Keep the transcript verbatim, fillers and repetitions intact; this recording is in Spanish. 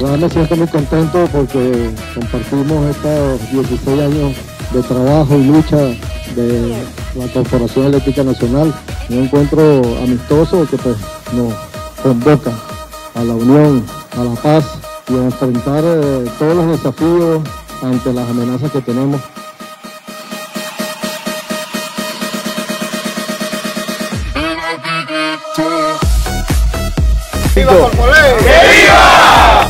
verdad me siento muy contento porque compartimos estos dieciséis años de trabajo y lucha de la Corporación Eléctrica Nacional, un encuentro amistoso que pues nos convoca a la unión, a la paz y a enfrentar eh, todos los desafíos ante las amenazas que tenemos. ¡Viva Corpolé! ¡Que viva!